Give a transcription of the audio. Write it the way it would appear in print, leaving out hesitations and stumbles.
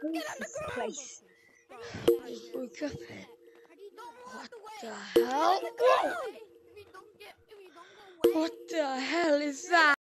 this place. What the hell? Whoa! What the hell is that?